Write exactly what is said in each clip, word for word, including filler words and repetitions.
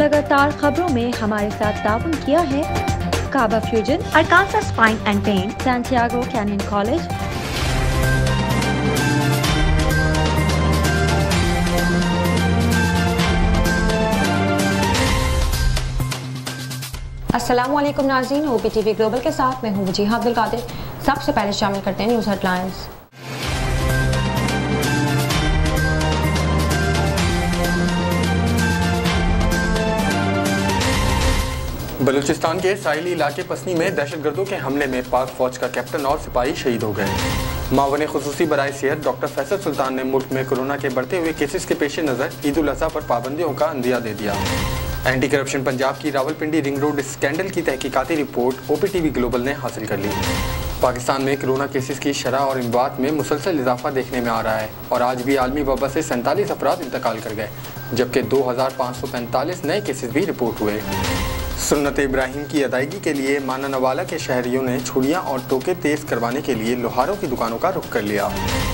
लगातार खबरों में हमारे साथ ताउन किया है काबा fusion, Arkansas spine and pain, Santiago Canyon College, अस्सलामुअलैकुम नाज़रीन, ओपी टीवी ग्लोबल के साथ मैं हूँ वजीहा अब्दुल कादिर। सबसे पहले शामिल करते हैं न्यूज़ हेडलाइंस। बलूचिस्तान के साहिली इलाके पसनी में दहशतगर्दों के हमले में पाक फौज का कैप्टन और सिपाही शहीद हो गए। मावन खुसूसी बराए सेहत डॉक्टर फैसल सुल्तान ने मुल्क में कोरोना के बढ़ते हुए केसेस के पेश नज़र ईद उल अज़हा पर पाबंदियों का अंदिया दे दिया। एंटी करप्शन पंजाब की रावलपिंडी रिंग रोड स्कैंडल की तहकीकाती रिपोर्ट ओपी टीवी ग्लोबल ने हासिल कर ली। पाकिस्तान में कोरोना केसेस की शरह और इमवात में मुसलसल इजाफा देखने में आ रहा है और आज भी आलमी वबा से सैंतालीस अफराद इंतकाल कर गए, जबकि दो हज़ार पाँच सौ पैंतालीस नए केसेस भी रिपोर्ट हुए। सुन्नत इब्राहिम की अदायगी के लिए माना नवाला के शहरियों ने छुरियां और टोके तेज करवाने के लिए लोहारों की दुकानों का रुख कर लिया।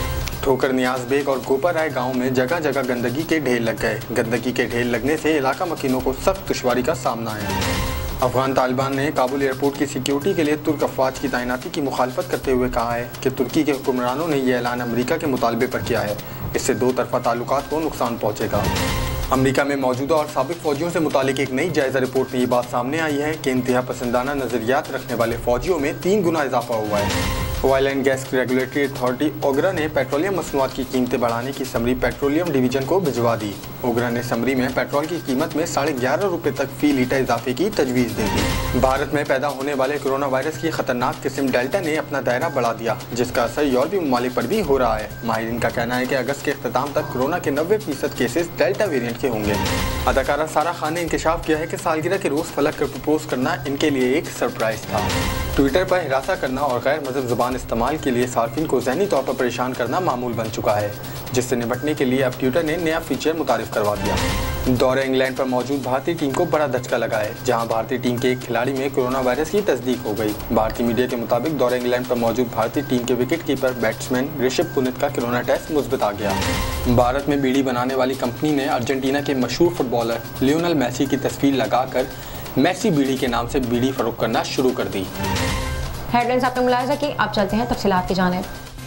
ठोकर नियाज बेग और गोपर राय गाँव में जगह जगह गंदगी के ढेर लग गए। गंदगी के ढेर लगने से इलाका मकीनों को सख्त दुश्वारी का सामना है। अफगान तालिबान ने काबुल एयरपोर्ट की सिक्योरिटी के लिए तुर्क अफवाज की तैनाती की मुखालफत करते हुए कहा है कि तुर्की के हुक्मरानों ने यह ऐलान अमरीका के मुतालबे पर किया है। इससे दो तरफा ताल्लुकात को नुकसान पहुँचेगा। अमेरिका में मौजूदा और साबिक फौजियों से मुतालिक एक नई जायज़ा रिपोर्ट में ये बात सामने आई है कि इंतहा पसंदाना नज़रियात रखने वाले फौजियों में तीन गुना इजाफा हुआ है। Oil and gas regulatory authority OGRA ने पेट्रोलियम मसनूआत की कीमतें बढ़ाने की समरी पेट्रोलियम डिवीजन को भिजवा दी। ओगरा ने समरी में पेट्रोल की कीमत में साढ़े ग्यारह रुपये तक फी लीटर इजाफे की तजवीज़ दे दी। भारत में पैदा होने वाले कोरोना वायरस की खतरनाक किस्म डेल्टा ने अपना दायरा बढ़ा दिया, जिसका असर यूरोपीय ममालिक पर भी हो रहा है। माहिरीन का कहना है कि अगस्त के अख्ताम तक कोरोना के नब्बे फीसद केसेस डेल्टा वेरिएंट के होंगे। अदाकारा सारा खान ने इंकशाफ किया है कि सालगिरह के रोज़ फलक कर प्रपोज करना इनके लिए एक सरप्राइज था। ट्विटर पर हिरासा करना और गैर मज़हब ज़ुबान इस्तेमाल के लिए सार्फिन को ज़हनी तौर पर परेशान करना मामूल बन चुका है, जिससे निपटने के लिए अब ट्विटर ने नया फीचर मुतारिफ करवा दिया। दौरे इंग्लैंड पर मौजूद भारतीय टीम को बड़ा धचका लगा है, जहां भारतीय टीम के एक खिलाड़ी में कोरोना वायरस की तस्दीक हो गई। भारतीय मीडिया के मुताबिक दौरे इंग्लैंड पर मौजूद भारतीय टीम के wicket keeper batsman Rishabh Punit का कोरोना टेस्ट मुस्बत आ गया। भारत में बीड़ी बनाने वाली कंपनी ने अर्जेंटीना के मशहूर फुटबॉलर लियोनेल मेसी की तस्वीर लगाकर मेसी बीड़ी के नाम से बीड़ी फरोख्त करना शुरू कर दी। हेडलाइंस आपने मुलाहिजा की, अब चलते हैं तफसीलात की जानिब।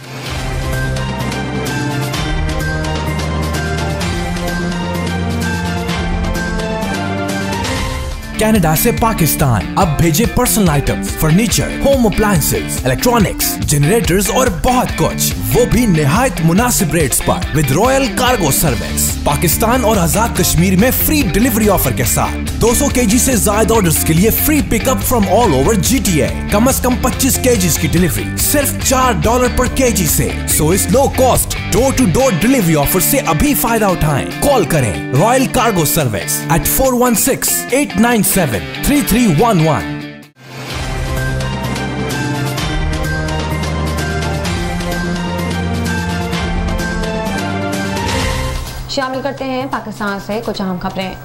कनाडा से पाकिस्तान अब भेजे personal items, furniture, home appliances, electronics, generators और बहुत कुछ, वो भी निहायत मुनासिब रेट्स पर with royal cargo service. Pakistan और आजाद कश्मीर में फ्री डिलीवरी ऑफर के साथ दो सौ केजी से ज्यादा ऑर्डर्स के लिए free pickup from all over GTA. कम से कम पच्चीस केजी की डिलीवरी सिर्फ चार डॉलर पर केजी से। सो इस low cost door to door delivery offer से अभी फायदा उठाएं। कॉल करें royal cargo service eight four one six eight nine seven three three one one. शामिल करते हैं पाकिस्तान से कुछ अहम खबरें।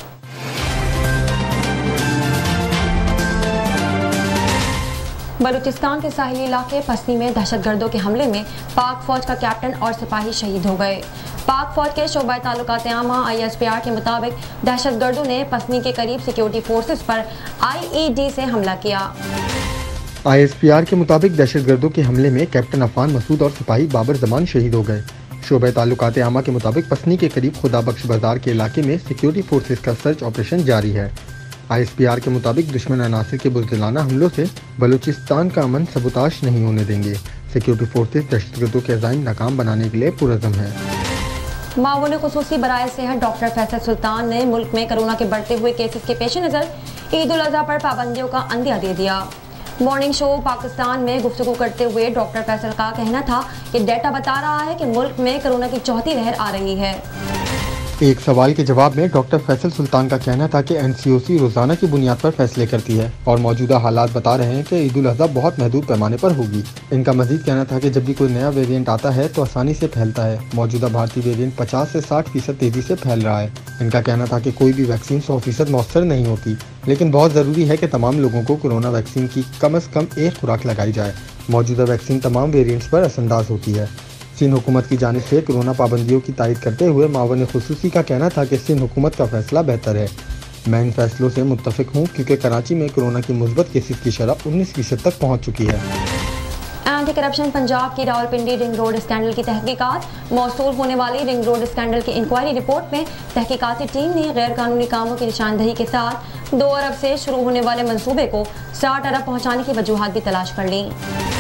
बलूचिस्तान के साहिली इलाके पसनी में दहशतगर्दों के हमले में पाक फौज का कैप्टन और सिपाही शहीद हो गए। पाक फौज के शोबा ताल्लुकात आमा आई एस पी आर के मुताबिक दहशतगर्दों ने पसनी के करीब सिक्योरिटी फोर्सेस पर आई ई डी से हमला किया। आई एस पी आर के मुताबिक दहशतगर्दों के हमले में कैप्टन अफान मसूद और सिपाही बाबर जमान शहीद हो गए। शोबा ताल्लुकात आमा के मुताबिक पसनी के करीब खुदा बख्श बाजार के इलाके में सिक्योरिटी फोर्सेस का सर्च ऑपरेशन जारी है। आई एस पी आर के मुताबिक दुश्मन अनासिर के बुज़दिलाना हमलों से बलूचिस्तान का अमन सबूताश नहीं होने देंगे। सिक्योरिटी फोर्सेस दहशतगर्दों के अज़ाइम नाकाम बनाने के लिए पुरअज़म है। मावन खुसूसी बराए सेहत डॉक्टर फैसल सुल्तान ने मुल्क में कोरोना के बढ़ते हुए केसेस के पेश नज़र ईद उल अज़हा पर पाबंदियों का अंदिया दे दिया। मॉर्निंग शो पाकिस्तान में गुफ्तगू करते हुए डॉक्टर फैसल का कहना था कि डेटा बता रहा है कि मुल्क में कोरोना की चौथी लहर आ रही है। एक सवाल के जवाब में डॉक्टर फैसल सुल्तान का कहना था कि एन सी ओ सी रोजाना की बुनियाद पर फैसले करती है और मौजूदा हालात बता रहे हैं कि ईद उल अज़हा बहुत महदूद पैमाने पर होगी। इनका मजीद कहना था कि जब भी कोई नया वेरिएंट आता है तो आसानी से फैलता है। मौजूदा भारतीय वेरिएंट पचास से साठ फीसद तेजी से फैल रहा है। इनका कहना था कि कोई भी वैक्सीन सौ फीसद मौसर नहीं होती, लेकिन बहुत ज़रूरी है कि तमाम लोगों को कोरोना वैक्सीन की कम अज़ कम एक खुराक लगाई जाए। मौजूदा वैक्सीन तमाम वेरिएंट्स पर असरअंदाज होती है। सिंध हुकूमत की जानिब से कोरोना पाबंदियों की तायद करते हुए मावन खुसूसी का कहना था कि सिंध हुकूमत का फैसला बेहतर है। मैं इन फैसलों से मुत्तफिक हूँ क्योंकि कराची में कोरोना की मुस्बत केसेस की शरह उन्नीस फीसद तक पहुँच चुकी है। एंटी करप्शन पंजाब की रावलपिंडी रिंग रोड स्कैंडल की तहकीकात। मौसूल होने वाली रिंग रोड स्कैंडल की इंक्वायरी रिपोर्ट में तहकीकाती टीम ने गैर कानूनी कामों की निशानदही के साथ दो अरब से शुरू होने वाले मंसूबे को साठ अरब पहुँचाने की वजूहात भी तलाश कर ली।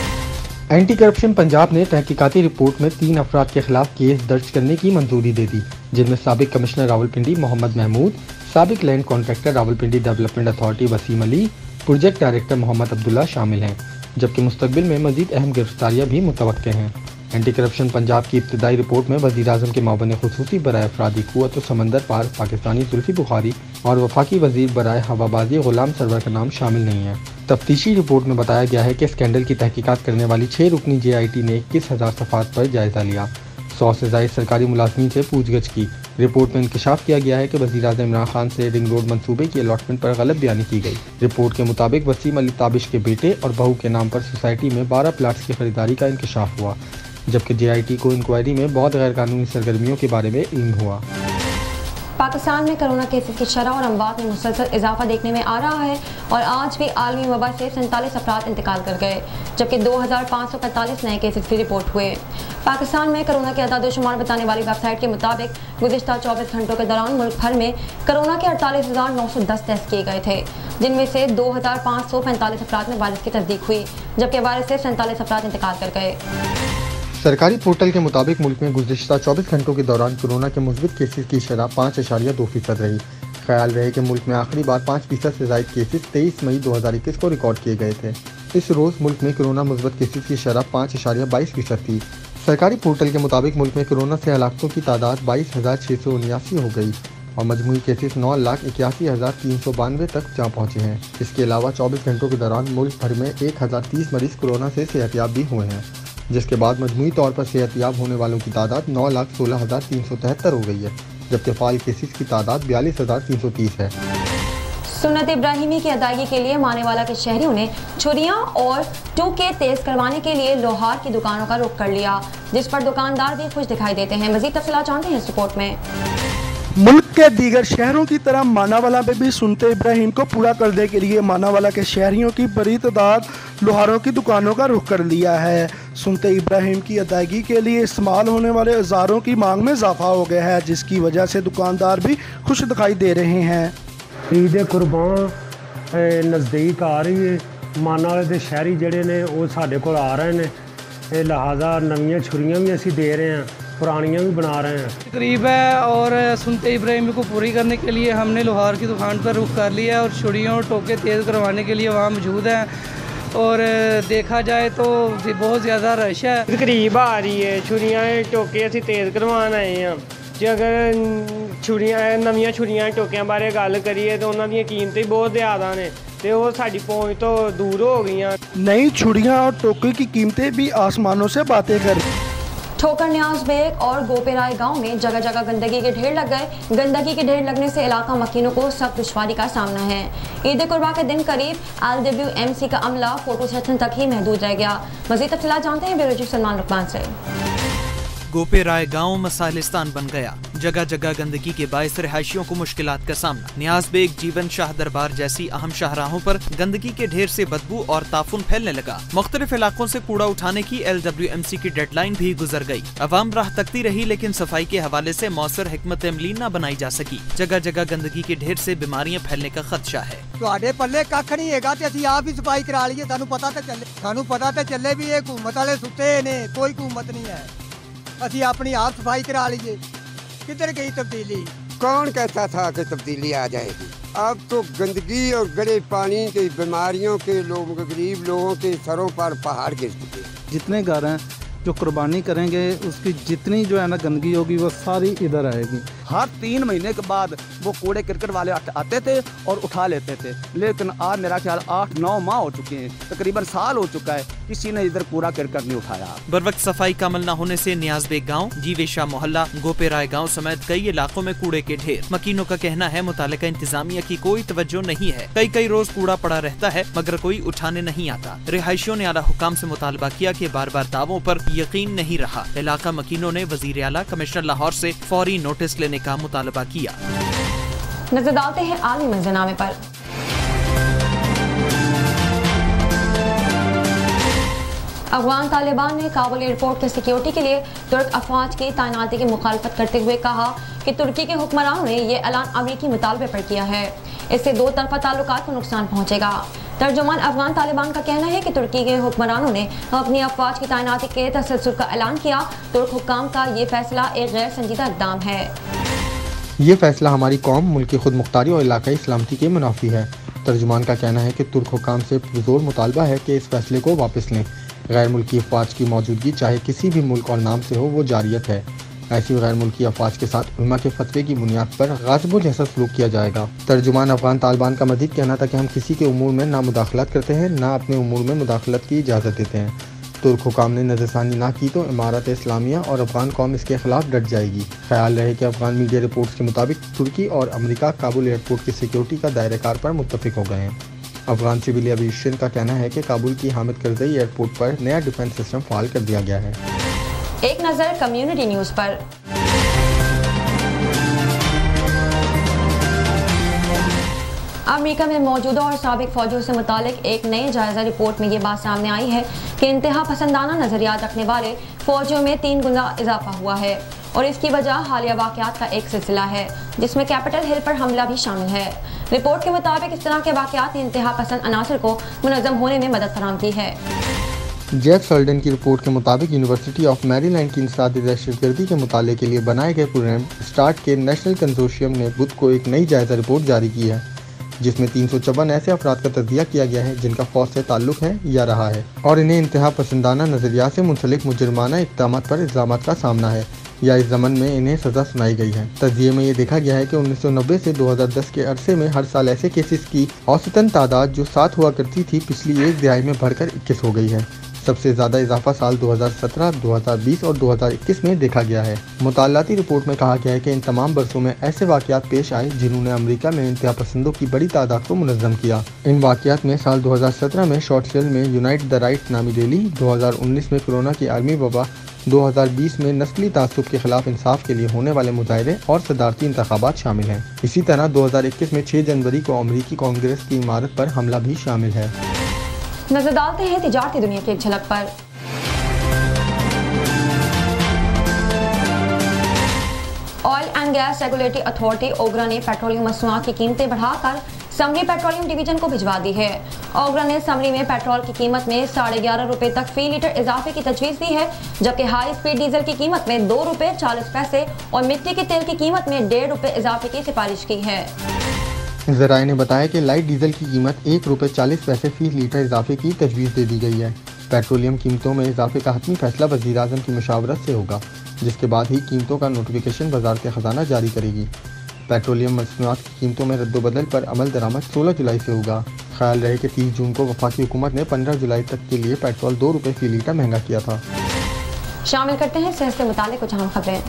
एंटी करप्शन पंजाब ने तहकीकाती रिपोर्ट में तीन अफराद के खिलाफ केस दर्ज करने की मंजूरी दे दी, जिनमें साबिक कमिश्नर रावलपिंडी मोहम्मद महमूद, साबिक land contractor Rawalpindi development authority Waseem Ali, project director Mohammad Abdullah शामिल हैं, जबकि मुस्तकबिल में मजीद अहम गिरफ्तारियाँ भी मुतवक्के हैं। एंटी करप्शन पंजाब की इब्तदाई रिपोर्ट में वज़ीर आज़म के मावन खुसूसी बराए अफरादी क़ुव्वत व समंदर पार पाकिस्तानी जुल्फ़ी बुखारी और वफाकी वज़ीर बराए हवाबाजी ग़ुलाम सरवर का नाम शामिल नहीं है। तफ्तीशी रिपोर्ट में बताया गया है कि स्कैंडल की तहकीकात करने वाली छः रुकनी जे आई टी ने इक्कीस हज़ार सफ़ात पर जायज़ा लिया, सौ से ज़ायद सरकारी मुलाजमीन से पूछगछ की। रिपोर्ट में इंकशाफ किया गया है कि वज़ीर-ए-आज़म इमरान खान से रिंग रोड मंसूबे की अलॉटमेंट पर गलत बयानी की गई। रिपोर्ट के मुताबिक वसीम अली ताबिश के बेटे और बहू के नाम पर सोसाइटी में बारह प्लाट्स की खरीदारी का इंकशाफ हुआ, जबकि जे आई टी को इंक्वायरी में बहुत गैर कानूनी सरगर्मियों के बारे में इल्म हुआ। पाकिस्तान में कोरोना केसेस की शरह और अमवात में मुसलसल इजाफा देखने में आ रहा है और आज भी आलमी वबा से सैंतालीस अफराद इंतकाल कर गए, जबकि दो हज़ार पाँच सौ पैंतालीस नए केसेस भी रिपोर्ट हुए। पाकिस्तान में कोरोना के अदाद शुमार बताने वाली वेबसाइट के मुताबिक गुज़िश्ता चौबीस घंटों के दौरान मुल्क भर में कोरोना के अड़तालीस हज़ार नौ सौ दस टेस्ट किए गए थे, जिनमें से दो हज़ार पाँच सौ पैंतालीस अफराद में वायरस की तस्दीक हुई, जबकि वायरस से सैंतालीस अफराद इंतकाल कर गए। सरकारी पोर्टल के मुताबिक मुल्क में गुज़िश्ता चौबीस घंटों के दौरान कोरोना के मुस्बित केसेस की शरह पाँच अशारिया दो फीसद रही। ख्याल रहे कि मुल्क में आखिरी बार पाँच फीसद से ज़ायद केसेस तेईस मई दो हज़ार इक्कीस को रिकॉर्ड किए गए थे। इस रोज़ मुल्क में कोरोना मुस्बित केसेस की शरह पाँच अशारिया बाईस फीसद थी। सरकारी पोर्टल के मुताबिक मुल्क में कोरोना से हलाकतों की तादाद बाईस हज़ार छः सौ उन्यासी हो गई और मजमूई केसेस नौ लाख इक्यासी हज़ार तीन सौ बानवे तक जा पहुँचे हैं। इसके अलावा चौबीस घंटों के दौरान मुल्क भर में एक हज़ार तीस मरीज कोरोना से सेहतयाब भी हुए हैं, जिसके बाद मजमूई तौर पर सेहतयाब होने वालों की तादाद नौ लाख सोलह हज़ार तीन सौ तिहत्तर हो गई है, जबकि फाल केसेस की तादाद बयालीस हज़ार तीन सौ तीस है। सुन्नत इब्राहिमी की अदायगी के लिए मानेवाला के शहरियों ने छुरियां और टोके तेज करवाने के लिए लोहार की दुकानों का रुख कर लिया, जिस पर दुकानदार भी खुश दिखाई देते हैं। मजीद तफसीलात जानते हैं इस रिपोर्ट में। मुल्क के दीगर शहरों की तरह मानावाला में भी सुन्नत इब्राहिम को पूरा करने के लिए मानावाला के शहरियों की बड़ी तादाद लोहारों की दुकानों का रुख कर लिया है। सुन्नत इब्राहिम की अदायगी के लिए इस्तेमाल होने वाले औजारों की मांग में इजाफा हो गया है, जिसकी वजह से दुकानदार भी खुश दिखाई दे रहे हैं। ईद कुर्बान नज़दीक आ रही है, मानावाले के शहरी जड़े ने वो साढ़े कोल आ रहे हैं, लिहाजा नवीं छुरियां भी असी दे रहे हैं, पुरानियां भी बना रहे हैं। करीब है और सुन्नत इब्राहिमी को पूरी करने के लिए हमने लोहार की दुकान पर रुख कर लिया और छुरियों और टोके तेज़ करवाने के लिए वहाँ मौजूद हैं और देखा जाए तो बहुत ज़्यादा रश है। करीब आ रही है, छुरियां टोके असी तेज़ करवान आए हैं। जे अगर छुरियां नवीं छुरियां टोकियां बारे गल करिए तो उन्हों दी कीमतें बहुत ज़्यादा ने ते वो साडी पहुंच तो दूर हो गई। नई छुरियां और टोके की कीमतें भी आसमानों से बातें कर। ठोकर न्याज बेग और गोपेराय गांव में जगह जगह गंदगी के ढेर लग गए। गंदगी के ढेर लगने से इलाका मकीनों को सख्त दुश्वारी का सामना है। ईद कुर्बा के दिन करीब एल डब्ल्यू एम सी का अमला फोटो सेशन तक ही महदूद रह गया। मज़ीद तफसीलात जानते हैं ब्यूरो चीफ सलमान रुकमान से। गोपेराय गांव मसाइलिस्तान बन गया। जगह जगह गंदगी के बायस रिहायशियों को मुश्किलात का सामना। न्याज बेग, जीवन शाह दरबार जैसी अहम शाहराहों पर गंदगी के ढेर से बदबू और ताफुन फैलने लगा। मुख्तलिफ इलाकों से कूड़ा उठाने की एल डब्ल्यू एम सी की डेडलाइन भी गुजर गई। अवाम राह तकती रही, लेकिन सफाई के हवाले से मौसर हिकमत अमली न बनाई जा सकी। जगह जगह गंदगी के ढेर से बीमारियां फैलने का खदशा है। ਤੁਹਾਡੇ ਪੱਲੇ ਕੱਖ ਨਹੀਂ ਹੈਗਾ ਤੇ ਅਸੀਂ ਆਪ ਹੀ ਸਫਾਈ ਕਰਾ ਲਈਏ। ਸਾਨੂੰ ਪਤਾ ਤਾਂ ਚੱਲੇ ਸਾਨੂੰ ਪਤਾ ਤਾਂ ਚੱਲੇ ਵੀ ਇਹ ਹਕੂਮਤ ਵਾਲੇ ਸੁੱਤੇ ਨੇ, ਕੋਈ ਹਕੂਮਤ नहीं है। ਅਸੀਂ अपनी आप सफाई करा लीजिए। किधर गई तब्दीली? कौन कहता था कि तब्दीली आ जाएगी? अब तो गंदगी और गड़े पानी की बीमारियों के लोग गरीब लोगों के सरों पर पहाड़ गिर चुके। जितने घर हैं जो कुर्बानी करेंगे उसकी जितनी जो है ना गंदगी होगी वो सारी इधर आएगी। हर तीन महीने के बाद वो कूड़े क्रिकेट वाले आते थे और उठा लेते थे, लेकिन आज मेरा ख्याल आठ नौ माह हो चुके हैं, तकरीबन साल हो चुका है, किसी ने इधर कूड़ा क्रिकेट नहीं उठाया। बर वक्त सफाई का अमल न होने से न्याज बेग गाँव, जीवेशा मोहल्ला, गोपेराय गाँव समेत कई इलाकों में कूड़े के ढेर। मकीनों का कहना है मुतालिका इंतजामिया की कोई तवज्जो नहीं है। कई कई रोज कूड़ा पड़ा रहता है मगर कोई उठाने नहीं आता। रिहायशियों ने आला हुकाम से मुतालबा किया कि बार बार दावों पर यकीन नहीं रहा। इलाका मकीनों ने वजीर आला, कमिश्नर लाहौर से फौरी नोटिस लेने का मुतालबा किया। नजर डालते हैं आलमी मंजरनामे पर। अफगान तालिबान ने काबुल एयरपोर्ट के सिक्योरिटी के लिए तुर्क अफवाज की तैनाती की मुखालफत करते हुए कहा कि तुर्की के हुक्मरानों ने यह ऐलान अमेरिकी मुतालबे पर किया है। इससे दो तरफा ताल्लुकात को नुकसान पहुंचेगा। तर्जुमान अफगान तालिबान का कहना है कि तुर्की के हुक्मरानों ने अपनी अफवाज की तैनाती के तसल्सल का ऐलान किया। तुर्क हुक्काम का ये फैसला एक गैर संजीदा इक़दाम है। ये फैसला हमारी कौम, मुल्क की खुद मुख्तारी और इलाकाई सलामती के मुनाफी है। तर्जुमान का कहना है कि तुर्क हुक्काम से पुरजोर मुतालबा है कि इस फैसले को वापस लें। गैर मुल्की अफवाज की मौजूदगी चाहे किसी भी मुल्क और नाम से हो, वो जारियत है। ऐसी गैर मुल्की अफवाज के साथ उलमा के फतवे की बुनियाद पर गाज़िबों जैसा सलूक किया जाएगा। तर्जुमान अफगान तालिबान का मज़ीद कहना था कि हम किसी के उमूर में ना मुदाखलत करते हैं, ना अपने उमूर में मुदाखलत की इजाज़त देते हैं। तुर्क हुकाम ने नज़रसानी ना की तो इमारत इस्लामिया और अफगान कौम इसके खिलाफ डट जाएगी। ख्याल रहे कि अफगान मीडिया रिपोर्ट्स के मुताबिक तुर्की और अमेरिका काबुल एयरपोर्ट की सिक्योरिटी का दायरेकार पर मुत्तफिक हो गए हैं। अफगान सिविल एविएशन का कहना है कि काबुल की हामिद करज़ई एयरपोर्ट पर नया डिफेंस सिस्टम फाल कर दिया गया है। एक नज़र कम्युनिटी न्यूज़ पर। अमेरिका में मौजूदा और साबिक फौजियों से मुतालिक एक नई जायजा रिपोर्ट में ये बात सामने आई है कि इंतहा पसंदाना नजरियात रखने वाले फौजियों में तीन गुना इजाफा हुआ है और इसकी वजह हालिया वाक़यात का एक सिलसिला है जिसमें कैपिटल हिल पर हमला भी शामिल है। रिपोर्ट के मुताबिक इस तरह के वाक़यात ने इंतहा पसंद अनासर को मुनज़्ज़म होने में मदद फराहम की है। जेफ सल्डन की रिपोर्ट के मुताबिक यूनिवर्सिटी ऑफ मैरीलैंड की इंसदादी दहशतगर्दी के मुताले के लिए बनाए गए प्रोग्राम स्टार्ट के नेशनल कंसोर्शियम ने बुध को एक नई जायजा रिपोर्ट जारी की है जिसमें तीन सौ चौवन ऐसे अफराद का तज्जिया किया गया है जिनका फौज से ताल्लुक है या रहा है और इन्हें इंतहा पसंदाना नज़रिया से मुंसलिक मुजरमाना इक़दामात पर इल्ज़ामात का सामना है या इस ज़मन में इन्हें सज़ा सुनाई गई है। तज्जिये में ये देखा गया है कि उन्नीस सौ नब्बे से दो हज़ार दस के अरसे में हर साल ऐसे केसेस की औसतन तादाद जो सात हुआ करती थी पिछली एक दिहाई में बढ़कर इक्कीस हो गई है। सबसे ज़्यादा इजाफा साल दो हज़ार सत्रह, दो हज़ार बीस और दो हज़ार इक्कीस में देखा गया है। मुतालाती रिपोर्ट में कहा गया है कि इन तमाम बरसों में ऐसे वाक़यात पेश आए जिन्होंने अमेरिका में इंतहा पसंदों की बड़ी तादाद को मुनज़्ज़म किया। इन वाक़यात में साल दो हज़ार सत्रह में शॉर्ट सेल में यूनाइट द राइट नामी रैली, दो हज़ार उन्नीस में कोरोना की आलमी वबा, दो हज़ार बीस में नस्ली तासुब के खिलाफ इंसाफ के लिए होने वाले मुजाहरे और सदारती इंतखाबात शामिल हैं। इसी तरह दो हज़ार इक्कीस में छह जनवरी को अमरीकी कांग्रेस की इमारत पर हमला भी शामिल है। नजर डालते हैं तिजारती दुनिया की एक झलक पर। Oil and gas regulatory authority OGRA ने पेट्रोलियम मसनूआत की कीमतें बढ़ाकर समरी पेट्रोलियम डिवीजन को भिजवा दी है। ओगरा ने समरी में पेट्रोल की कीमत में साढ़े ग्यारह रुपए तक फी लीटर इजाफे की तजवीज़ दी है जबकि हाई स्पीड डीजल की कीमत में दो रुपए चालीस पैसे और मिट्टी के तेल की कीमत में डेढ़ रुपए इजाफे की सिफारिश की है। ज़राए ने बताया कि लाइट डीजल की कीमत एक रुपये चालीस पैसे फी लीटर इजाफे की तजवीज़ दे दी गई है। पेट्रोलियम कीमतों में इजाफे का हतमी फैसला वज़ीर आज़म की मुशावरत से होगा जिसके बाद ही कीमतों का नोटिफिकेशन वज़ारत ख़ज़ाना जारी करेगी। पेट्रोलियम मसनूआत की कीमतों में रद्दोबदल पर अमल दरामद सोलह जुलाई से होगा। ख्याल रहे कि तीस जून को वफाकी हुकूमत ने पंद्रह जुलाई तक के लिए पेट्रोल दो रुपये फी लीटर महंगा किया था। शामिल करते हैं सेहत से मुताल्लिक़ कुछ अहम खबरें।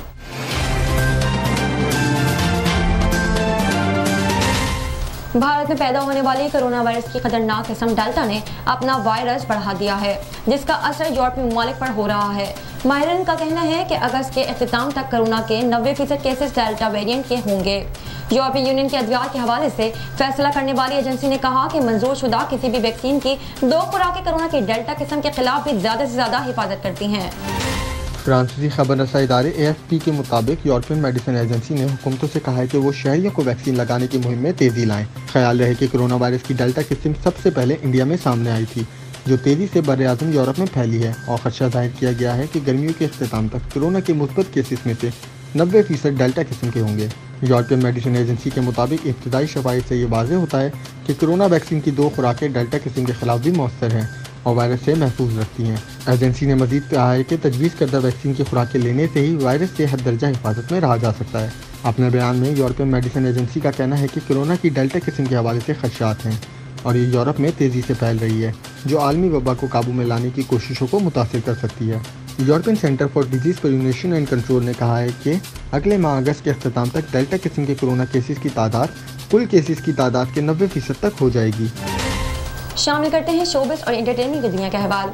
भारत में पैदा होने वाली कोरोना वायरस की खतरनाक किस्म डेल्टा ने अपना वायरस बढ़ा दिया है जिसका असर यूरोपीय ममालिक पर हो रहा है। माहिरीन का कहना है कि अगस्त के अख्ताम तक कोरोना के नब्बे फीसद केसेस डेल्टा वेरिएंट के होंगे। यूरोपीय यूनियन के अद्वियात के हवाले से फैसला करने वाली एजेंसी ने कहा कि मंजूर शुदा किसी भी वैक्सीन की दो खुराकें कोरोना की डेल्टा किस्म के खिलाफ भी ज्यादा से ज्यादा हिफाजत करती हैं। फ्रांसीसी खबर रसा इदारे ए एफ पी के मुताबिक यूरोपियन मेडिसिन एजेंसी ने हुकूमतों से कहा है कि वो शहरियों को वैक्सीन लगाने की मुहिम में तेज़ी लाएं। ख्याल रहे कि कोरोना वायरस की डेल्टा किस्म सबसे पहले इंडिया में सामने आई थी जो तेज़ी से बर्र-ए-आज़म यूरोप में फैली है और खदशा जाहिर किया गया है कि गर्मियों के अख्ताम तक कोरोना के मुस्बत केसेस में से नब्बे फीसद डेल्टा किस्म के होंगे। यूरोपियन मेडिसिन एजेंसी के मुताबिक इब्तदाई शवाहिद से ये वाज़ेह होता है कि कोरोना वैक्सीन की दो खुराकें डेल्टा किस्म के खिलाफ भी मौसर हैं और वायरस से महफूज रखती हैं। एजेंसी ने मजीद कहा है कि तजवीज़ करदा वैक्सीन की खुराकें लेने से ही वायरस से हद दर्जा हिफाजत में रहा जा सकता है। अपने बयान में यूरोपियन मेडिसिन एजेंसी का कहना है कि कोरोना की डेल्टा किस्म के हवाले से खदशात हैं और ये यूरोप में तेज़ी से फैल रही है जो आलमी वबा को काबू में लाने की कोशिशों को मुतासिर कर सकती है। European centre for disease prevention and control ने कहा है कि अगले माह अगस्त के अख्ताम तक डेल्टा किस्म के कोरोना केसेस की तादाद कुल केसेस की तादाद के नब्बे फीसद तक हो जाएगी। शामिल करते हैं शोबिस और एंटरटेनमेंट की दुनिया के अहवाल।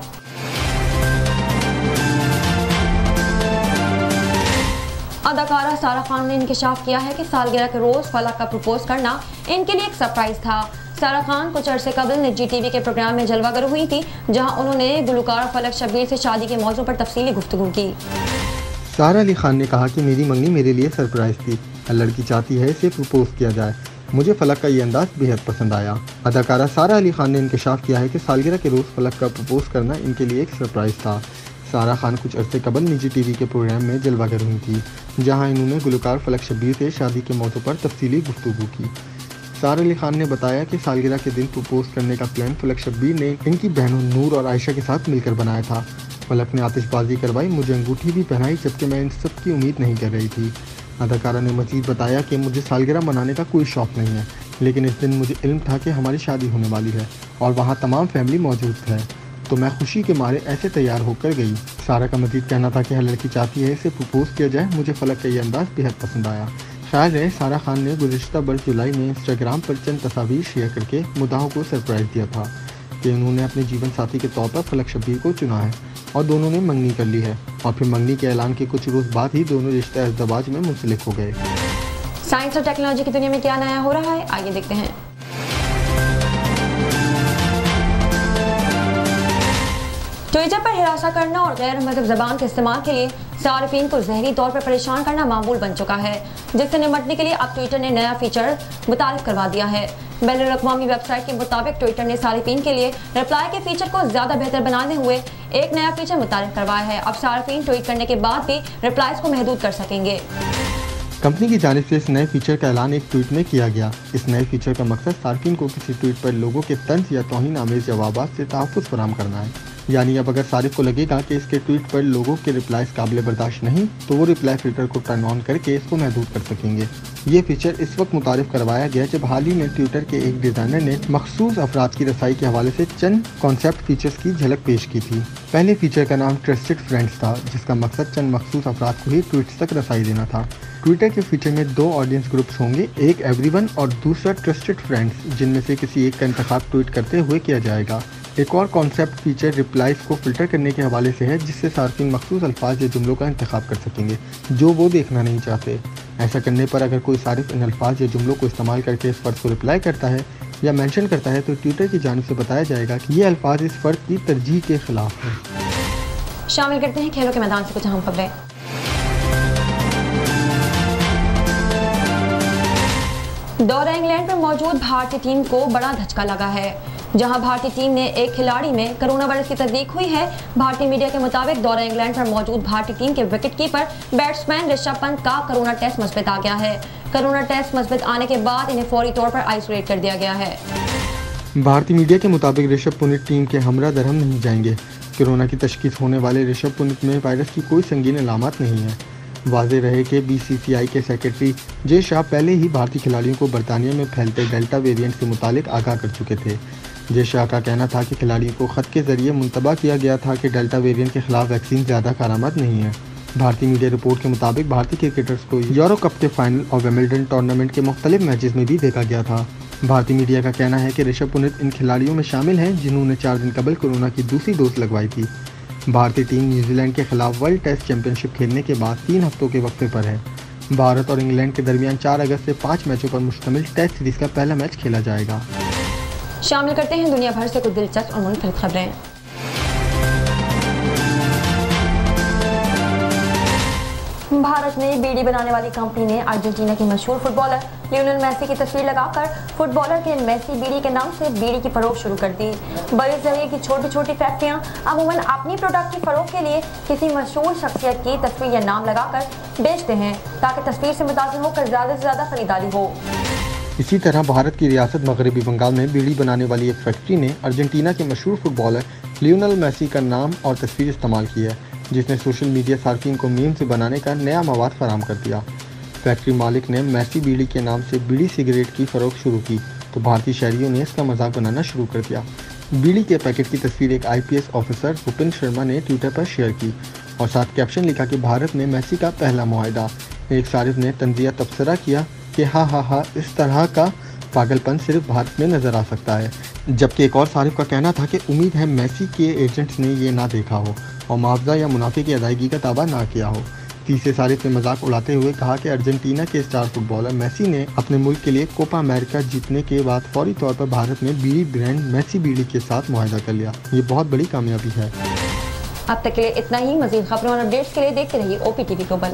अदाकारा सारा खान ने इंकशाफ किया है कि सालगिरह के रोज फलक का प्रपोज करना इनके लिए एक सरप्राइज था। सारा खान कुछ अरसे कबल निजी टीवी के प्रोग्राम में जलवागर हुई थी, जहां उन्होंने गुलकार फलक शब्बीर से शादी के मौजू पर तफसीली गुफ्तगू की। सारा अली खान ने कहा कि मेरी मंगनी मेरे लिए सरप्राइज थी। लड़की चाहती है इसे प्रपोज किया जाए। मुझे फलक का ये अंदाज बेहद पसंद आया। अदाकारा सारा अली खान ने इंकशाफ किया है कि सालगिरह के रोज़ फलक का प्रपोज करना इनके लिए एक सरप्राइज था। सारा खान कुछ अरसे कबल निजी टीवी के प्रोग्राम में जलवागर हुई थी, जहां इन्होंने गुलकार फलक शब्बीर से शादी के मौजू पर तफसीली गुफ्तगू की। सारा अली खान ने बताया कि सालगिरह के दिन प्रपोज करने का प्लान फलक शब्बीर ने इनकी बहनों नूर और आयशा के साथ मिलकर बनाया था। फलक ने आतिशबाजी करवाई, मुझे अंगूठी भी पहनाई, जबकि मैं इन सब की उम्मीद नहीं कर रही थी। अदाकारा ने मजीद बताया कि मुझे सालगिरह मनाने का कोई शौक़ नहीं है, लेकिन इस दिन मुझे इल्म था कि हमारी शादी होने वाली है और वहाँ तमाम फैमिली मौजूद है, तो मैं खुशी के मारे ऐसे तैयार होकर गई। सारा का मजीद कहना था कि हर लड़की चाहती है इसे प्रपोज किया जाए। मुझे फलक का ये अंदाज बेहद पसंद आया। ख्याल है सारा खान ने गुज़िश्ता बरस जुलाई में इंस्टाग्राम पर चंद तस्वीर शेयर करके मुद्दाहों को सरप्राइज़ दिया था कि उन्होंने अपने जीवन साथी के तौर पर फलक शब्बीर को चुना है और दोनों ने मंगनी कर ली है, और फिर मंगनी के ऐलान के कुछ रोज़ बाद ही दोनों रिश्ते अज़दवाज में मुंसलिक हो गए। साइंस और टेक्नोलॉजी की दुनिया में क्या नया हो रहा है, आइए देखते हैं। ट्विटर पर हिरासा करना और गैर मज़हब ज़बान के इस्तेमाल के लिए सार्फिन को ज़हरी तौर पर परेशान करना मामूल बन चुका है, जिससे निपटने के लिए अब ट्विटर ने नया फीचर मुतारिफ करवा दिया है। बैनुल अक़वामी वेबसाइट के मुताबिक ट्विटर ने सार्फिन के लिए रिप्लाई के फीचर को ज़्यादा बेहतर बनाते हुए एक नया फीचर मुतारिफ करवाया है। अब सार्फिन ट्वीट करने के बाद भी रिप्लाईज को महदूद कर सकेंगे। कंपनी की जानिब से इस नए फीचर का ऐलान एक ट्वीट में किया गया। इस नए फीचर का मकसद सार्फिन को किसी ट्वीट पर लोगों के तंज या तौहीन आमेज़ जवाबात से तहफ़्फ़ुज़ फराहम करना है। यानी अब अगर सारिफ को लगेगा कि इसके ट्वीट पर लोगों के रिप्लाईज काबिल बर्दाश्त नहीं, तो वो रिप्लाई फिल्टर को टर्न ऑन करके इसको महदूद कर सकेंगे। ये फीचर इस वक्त मुतारिफ करवाया गया जब हाल ही में ट्विटर के एक डिज़ाइनर ने मखसूस अफराद की रसाई के हवाले से चंद कॉन्सेप्ट फीचर्स की झलक पेश की थी। पहले फीचर का नाम ट्रस्टेड फ्रेंड्स था, जिसका मकसद चंद मखसूस अफराद को ही ट्वीट्स तक रसाई देना था। ट्विटर के फीचर में दो ऑडियंस ग्रुप्स होंगे, एक एवरीवन और दूसरा ट्रस्टेड फ्रेंड्स, जिनमें से किसी एक का इंतखाब ट्वीट करते हुए किया जाएगा। एक और कॉन्सेप्ट फीचर रिप्लाईज को फ़िल्टर करने के हवाले से है, जिससे सार्फिन मखसूस अल्फाज या जुमलों का इंतखाब कर सकेंगे जो वो देखना नहीं चाहते। ऐसा करने पर अगर कोई सारिफ इन अल्फाज या जुमलों को इस्तेमाल करके इस फ़र्द को रिप्लाई करता है या मेंशन करता है, तो ट्विटर की जानिब से बताया जाएगा कि ये अल्फाज इस फ़र्द की तरजीह के खिलाफ है। शामिल करते हैं खेलों के मैदान से कुछ अहम खबरें। दौरा इंग्लैंड पर मौजूद भारतीय टीम को बड़ा धचका लगा है, जहां भारतीय टीम ने एक खिलाड़ी में कोरोना वायरस की तस्दीक हुई है। भारतीय मीडिया के मुताबिक दौरा इंग्लैंड पर मौजूद भारतीय टीम के विकेटकीपर बैट्समैन ऋषभ पंत का कोरोना टेस्ट मुस्बित आ गया है। कोरोना टेस्ट मुस्बित आने के बाद इन्हें फौरी तौर पर आइसोलेट कर दिया गया है। भारतीय मीडिया के मुताबिक ऋषभ पंत टीम के हमरा दरहम नहीं जाएंगे। कोरोना की तशखीस होने वाले ऋषभ पंत में वायरस की कोई संगीन अलामत नहीं है। वाज़ेह रहे कि बी सी सी आई के सेक्रेटरी जे शाह पहले ही भारतीय खिलाड़ियों को बरतानिया में फैलते डेल्टा वेरिएंट से मुतालिक आगाह कर चुके थे। जे शाह का कहना था कि खिलाड़ियों को ख़त के ज़रिए मुंतबा किया गया था कि डेल्टा वेरिएंट के खिलाफ वैक्सीन ज़्यादा कारामद नहीं है। भारतीय मीडिया रिपोर्ट के मुताबिक भारतीय क्रिकेटर्स को यूरो कप के फाइनल और विंबलडन टूर्नामेंट के मुख्तलिफ मैचेस में भी देखा गया था। भारतीय मीडिया का कहना है कि ऋषभ पंत इन खिलाड़ियों में शामिल हैं जिन्होंने चार दिन कबल कोरोना की दूसरी डोज लगवाई थी। भारतीय टीम न्यूजीलैंड के खिलाफ वर्ल्ड टेस्ट चैंपियनशिप खेलने के बाद तीन हफ्तों के वक्फे पर है। भारत और इंग्लैंड के दरमियान चार अगस्त से पाँच मैचों पर मुश्तमिल टेस्ट सीरीज का पहला मैच खेला जाएगा। शामिल करते हैं दुनिया भर से कुछ दिलचस्प और मुनफरद खबरें। भारत में बीड़ी बनाने वाली कंपनी ने अर्जेंटीना के मशहूर फुटबॉलर लियोनेल मेसी की तस्वीर लगाकर फुटबॉलर के मेसी बीड़ी के नाम से बीड़ी की फरोख्त शुरू कर दी। बड़े ज़रिए की छोटी छोटी फैक्ट्रियां अमूमन अपनी प्रोडक्ट की फरोख्त के लिए किसी मशहूर शख्सियत की तस्वीर या नाम लगाकर बेचते हैं, ताकि तस्वीर से मुतासिर होकर ज़्यादा से ज़्यादा खरीदारी हो। इसी तरह भारत की रियासत मगरबी बंगाल में बीड़ी बनाने वाली एक फैक्ट्री ने अर्जेंटीना के मशहूर फुटबॉलर लियोनेल मेसी का नाम और तस्वीर इस्तेमाल की है, जिसने सोशल मीडिया सार्फिन को मीम से बनाने का नया मवाद फराहम कर दिया। फैक्ट्री मालिक ने मेसी बीड़ी के नाम से बीड़ी सिगरेट की फ़रोख्त शुरू की, तो भारतीय शहरियों ने इसका मजाक बनाना शुरू कर दिया। बीड़ी के पैकेट की तस्वीर एक I P S officer Bhupin Sharma ने ट्विटर पर शेयर की और साथ कैप्शन लिखा कि भारत में मेसी का पहला मुआहदा। एक सारिफ ने तंजिया तबसरा किया कि हा हा हा इस तरह का पागलपन सिर्फ भारत में नज़र आ सकता है, जबकि एक और सारिफ का कहना था कि उम्मीद है मेसी के एजेंट्स ने ये ना देखा हो और मुआवजा या मुनाफे की अदायगी का दावा ना किया हो। तीसरे सारिफ ने मजाक उड़ाते हुए कहा कि अर्जेंटीना के स्टार फुटबॉलर मेसी ने अपने मुल्क के लिए कोपा अमेरिका जीतने के बाद फौरी तौर पर भारत में बीड़ी ब्रांड मेसी बीड़ी के साथ मुआहदा कर लिया। ये बहुत बड़ी कामयाबी है। अब तक के लिए इतना ही। मजीद खबरों और अपडेट्स के लिए देखते रहिए ओपीटीवी ग्लोबल।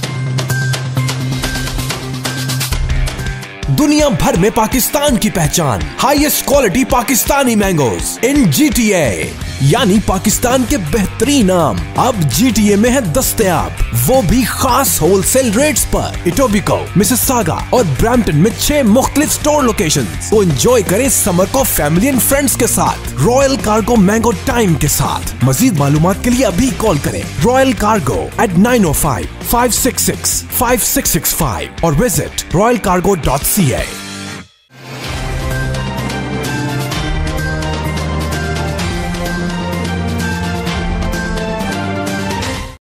दुनिया भर में पाकिस्तान की पहचान, highest quality Pakistani mangoes in GTA, यानी पाकिस्तान के बेहतरीन आम अब जीटीए में है दस्तयाब, वो भी खास होलसेल रेट्स पर। इटोबिको, मिसिसागा और ब्रैम्पटन में छह मुख्तलिफ स्टोर लोकेशंस। तो एंजॉय करें समर को फैमिली एंड फ्रेंड्स के साथ, रॉयल कार्गो मैंगो टाइम के साथ। मजीद मालूमात के लिए अभी कॉल करें royal cargo eight nine o five five six six five six six five और visit royal cargo dot C ए।